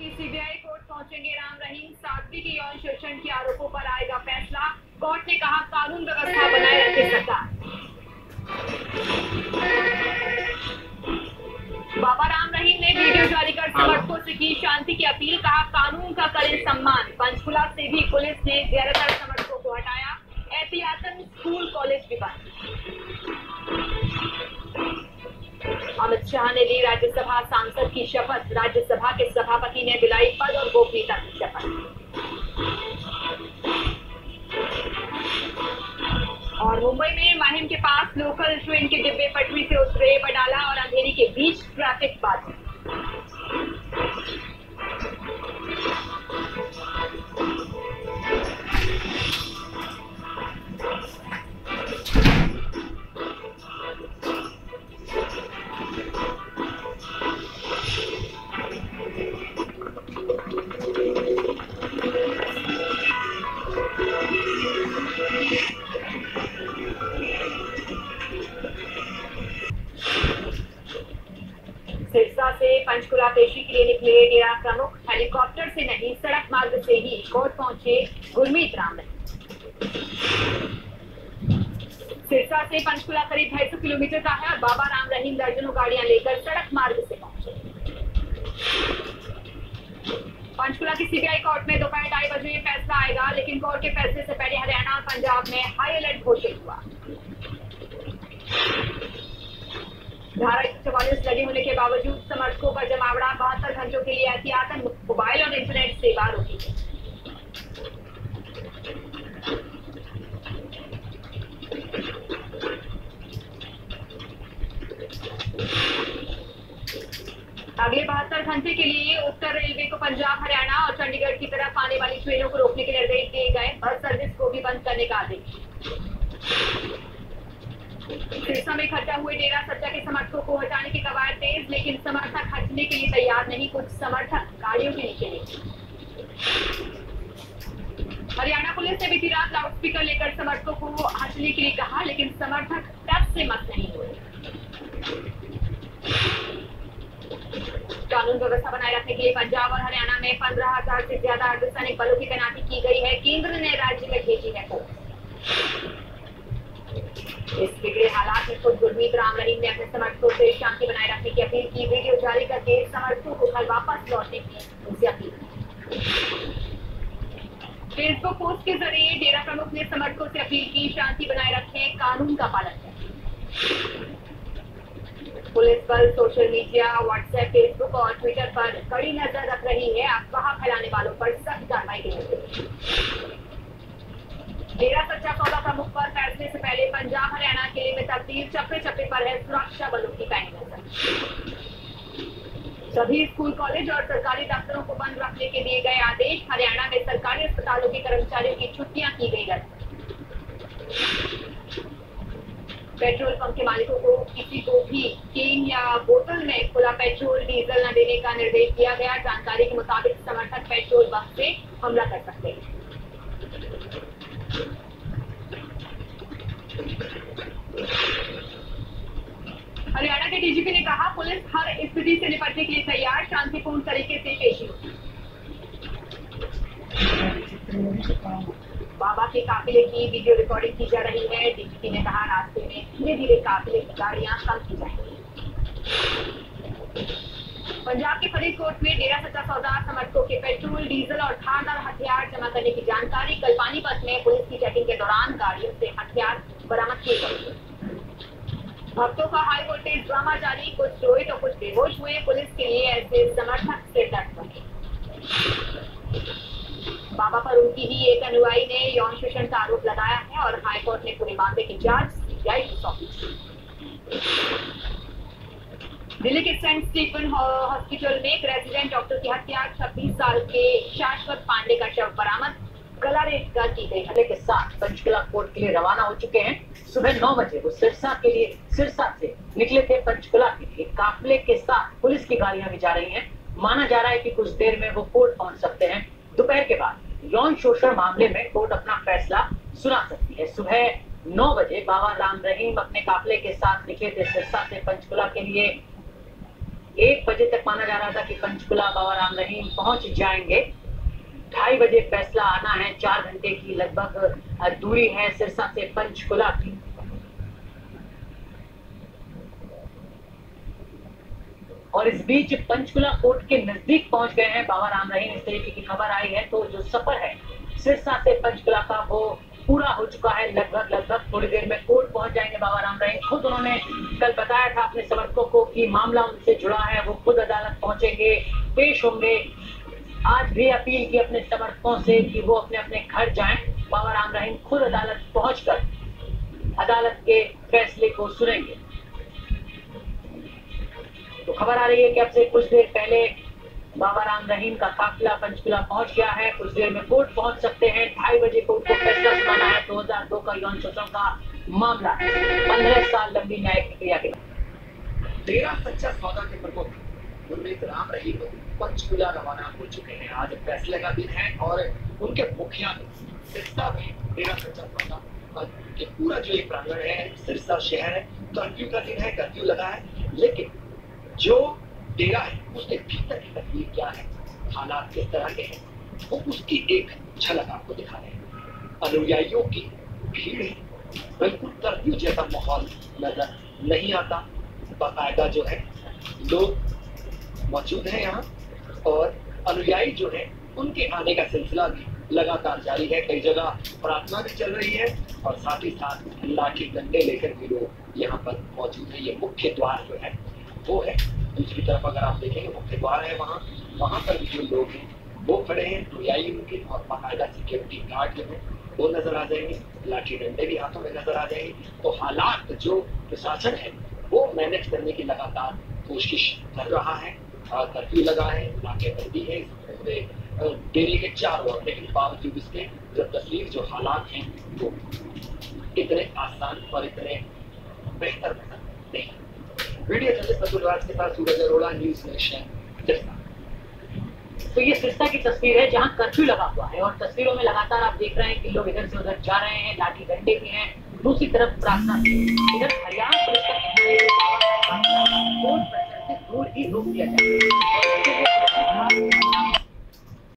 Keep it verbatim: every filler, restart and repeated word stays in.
की CBI court पहुंचेंगे राम रहीम। साध्वी के यौन शोषण के आरोपों पर आएगा फैसला। कोर्ट ने कहा कानून व्यवस्था बनाए रखे सरकार। बाबा राम रहीम ने वीडियो जारी कर समर्थकों से की शांति की अपील। कहा कानून का करें सम्मान। पंचकुला से भी पुलिस ने ज्यादातर समर्थकों को हटाया। एहतियातन स्कूल कॉलेज भी बंद। अमित शाह ने ली राज्यसभा सांसद की शपथ। राज्यसभा के सभापति ने दिलाई पद और गोपनीयता की शपथ। और मुंबई में माहिम के पास लोकल ट्रेन के डिब्बे पटरी से उतरे, बडाला और अंधेरी के बीच ट्रैफिक बाधित। सिरसा से पंचकुला पेशी के लिए निकले डेरा प्रमुख। हेलीकॉप्टर से नहीं सड़क मार्ग से ही कोर्ट पहुंचे गुरमीत राम रहीम। सिरसा से पंचकुला करीब ढाई सौ किलोमीटर का है और बाबा राम रहीम दर्जनों गाड़ियां लेकर सड़क मार्ग से पहुंचे। पंचकुला की सीबीआई कोर्ट में दोपहर ढाई बजे फैसला आएगा, लेकिन कोर्ट के फैसले से पहले हरियाणा और पंजाब में हाई अलर्ट घोषित हुआ। धारा एक सौ चौवालीस लगे होने के बावजूद समर्थकों पर जमावड़ा। बहत्तर घंटों के लिए एहतियातन मोबाइल और इंटरनेट सेवा रोकी गई। अगले बहत्तर घंटे के लिए उत्तर रेलवे को पंजाब, हरियाणा और चंडीगढ़ की तरफ आने वाली ट्रेनों को रोकने के निर्देश दिए गए। बस सर्विस को भी बंद करने का आदेश। सिरसा में इकट्ठा हुए डेरा सच्चा के समर्थकों को हटाने की कवायद तेज, लेकिन समर्थक हटने के लिए तैयार नहीं। कुछ समर्थक गाड़ियों के नीचे ले। हरियाणा पुलिस ने बीती रात लाउडस्पीकर लेकर समर्थकों को हटने के लिए कहा, लेकिन समर्थक टस से मत नहीं हुए। कानून व्यवस्था बनाए रखने के लिए पंजाब और हरियाणा में पंद्रह हजार से ज्यादा अर्धसैनिक बलों की तैनाती की गई है। केंद्र ने राज्य में भेजी है फोर्स। इस बिगड़े हालात में खुद गुरमीत राम रहीम ने अपने समर्थकों से शांति बनाए रखने की अपील की। वीडियो जारी करके समर्थकों को घर वापस लौटने की उनसे अपील की। फेसबुक पोस्ट के जरिए डेरा प्रमुख ने समर्थकों से अपील की शांति बनाए रखें, कानून का पालन करें। पुलिस बल सोशल मीडिया, व्हाट्सएप, फेसबुक और ट्विटर पर कड़ी नजर रख रही है। अफवाह फैलाने वालों पर सख्त कार्रवाई की जाएगी। डेरा सच्चा सौदा प्रमुख पर फैसले से पहले पंजाब हरियाणा किले में तरतीब। चप्पे चप्पे पर है सुरक्षा बलों की पैनी नजर। सभी स्कूल, कॉलेज और सरकारी दफ्तरों को बंद रखने के दिए गए आदेश। हरियाणा में सरकारी अस्पतालों के कर्मचारियों की छुट्टियां की गई रद्द। पेट्रोल पंप के मालिकों को किसी को भी केन या बोतल में खुला पेट्रोल डीजल न देने का निर्देश दिया गया। जानकारी के मुताबिक समर्थक पेट्रोल पंप से हमला कर सकते हैं। हरियाणा के डीजीपी ने कहा पुलिस हर स्थिति से निपटने के लिए तैयार, शांतिपूर्ण तरीके से पेशी होगी। बाबा के काफिले की वीडियो रिकॉर्डिंग की जा रही है। डीजीपी ने कहा रास्ते में धीरे धीरे काफिले की गाड़ियां कम की जाएंगी। पंजाब के फरीदकोट में डेरा सच्चा सौदा समर्थकों के पेट्रोल, डीजल और धारदार हथियार जमा करने की जानकारी। कल पानीपत में पुलिस की चेकिंग के दौरान गाड़ियों से हथियार बरामद किए गए। भक्तों का हाई वोल्टेज ड्रामा जारी। कुछ रोए तो कुछ बेहोश हुए। पुलिस के लिए ऐसे समर्थक से डट बने। बाबा पर उनकी ही एक अनुयायी ने यौन शोषण का आरोप लगाया है और हाईकोर्ट ने पूरे मामले की जांच सीबीआई को सौंपी। दिल्ली के सेंट स्टीफन हॉस्पिटल में एक रेजिडेंट डॉक्टर की हत्या। छब्बीस साल के शाश्वत पांडे का शव बरामद। गला रेत की गई हत्या के साथ पंचकुला कोर्ट के लिए रवाना हो चुके हैं। सुबह नौ बजे वो सिरसा के लिए सिरसा से निकले थे पंचकुला के लिए। काफिले के साथ पुलिस की गाड़ियां भी जा रही हैं। माना जा रहा है कि कुछ देर में वो कोर्ट पहुंच सकते हैं। दोपहर के बाद यौन शोषण मामले में कोर्ट अपना फैसला सुना सकती है। सुबह नौ बजे बाबा राम रहीम अपने काफिले के साथ निकले थे सिरसा से पंचकुला के लिए। एक बजे तक माना जा रहा था कि पंचकुला बाबा राम रहीम पहुंच जाएंगे। ढाई बजे फैसला आना है। चार घंटे की लगभग दूरी है सिरसा से पंचकुला की। और इस बीच पंचकुला कोर्ट के नजदीक पहुंच गए हैं बाबा राम रहीम। इस तरीके की खबर आई है तो जो सफर है सिरसा से पंचकुला का वो पूरा हो चुका है। लगभग लगभग थोड़ी देर में कोर्ट पहुंच जाएंगे बाबा राम रहीम। खुद उन्होंने कल बताया था अपने समर्थकों को कि मामला उनसे जुड़ा है, वो खुद अदालत पहुंचेंगे, पेश होंगे। आज भी अपील की अपने समर्थकों से कि वो अपने अपने घर जाएं। बाबा राम रहीम खुद अदालत पहुंचकर अदालत के फैसले को सुनेंगे। तो खबर आ रही है कि अब से कुछ देर पहले बाबा राम रहीम का काफिला पंचकुला पहुंच गया है। कुछ देर में कोर्ट पहुंच सकते हैं। ढाई बजे कोर्ट को फैसला सुनाना है। दो हज़ार दो का यौन शोषण का मामला पंद्रह साल लंबी न्यायिक प्रक्रिया के बाद डेरा सच्चा सौदा के प्रमुख गुरमीत राम रहीम पंचकुला रवाना हो चुके हैं। आज फैसले का दिन है और उनके मुखिया सिरसा में डेरा सच्चा सौदा के पूरा जो ये प्रांगण है, सिरसा शहर है, कर्फ्यू का दिन है, कर्फ्यू लगा है, लेकिन जो डेरा है उसके भीतर की तस्वीर क्या है, हालात किस तरह के हैं, वो उसकी एक झलक आपको दिखा रहे हैं। अनुयायियों की भीड़ है, बिल्कुल कर्फ्यू जैसा माहौल नजर नहीं आता। बाकायदा जो है लोग मौजूद हैं यहाँ और अनुयायी जो है उनके आने का सिलसिला भी लगातार जारी है। कई जगह प्रार्थना भी चल रही है और साथ ही साथ लाठी डंडे लेकर भी लोग यहाँ पर मौजूद है। ये मुख्य द्वार जो है वो है। दूसरी तरफ अगर आप देखेंगे मुख्य द्वार है, वहाँ वहाँ पर भी जो लोग हैं वो खड़े हैं, अनुयायी उनके, और बाकायदा सिक्योरिटी गार्ड जो है वो नजर आ जाएंगे, लाठी डंडे भी हाथों में नजर आ जाएंगे। तो हालात जो प्रशासन है वो मैनेज करने की लगातार कोशिश कर रहा है। कर्फ्यू लगा है, नाकेबंदी है डेरे के चारों ओर, लेकिन बावजूद इसके जो तस्वीर जो हालात हैं वो इतने आसान और इतने बेहतर नजर नहीं। वीडियो जर्नलिस्ट अतुल राज के साथ सूरज अरोड़ा, न्यूज़ नेशन सिरसा। तो ये सिरसा की तस्वीर है जहां कर्फ्यू लगा हुआ है और तस्वीरों में लगातार आप देख रहे हैं कि लोग इधर से उधर जा रहे हैं, लाठी डंडे भी हैं, दूसरी तरफ प्रार्थना। इधर हरियाणा पुलिस का कोर्ट प्रशासन से दूर ही रोक दिया जाए।